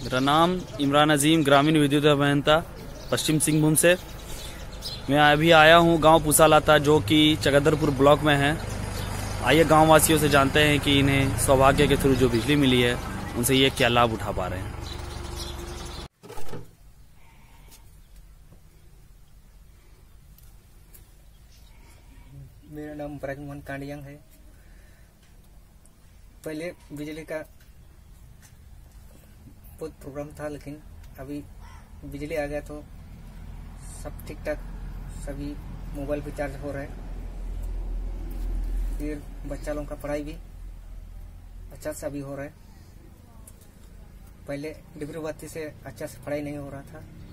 मेरा नाम इमरान अजीम, ग्रामीण विद्युत अभियंता, पश्चिम सिंहभूम से। मैं अभी आया हूँ गांव पुसालाता, जो कि चकदरपुर ब्लॉक में है। आइए गांव वासियों से जानते हैं कि इन्हें सौभाग्य के थ्रू जो बिजली मिली है उनसे ये क्या लाभ उठा पा रहे हैं। मेरा नाम ब्रजमोहन कांडियांग है। पहले बिजली का बहुत प्रॉब्लम था, लेकिन अभी बिजली आ गया तो सब ठीक ठाक, सभी मोबाइल पे चार्ज हो रहा है। फिर बच्चा लोगों का पढ़ाई भी अच्छा से अभी हो रहा है। पहले डिबरी बत्ती से अच्छा से पढ़ाई नहीं हो रहा था।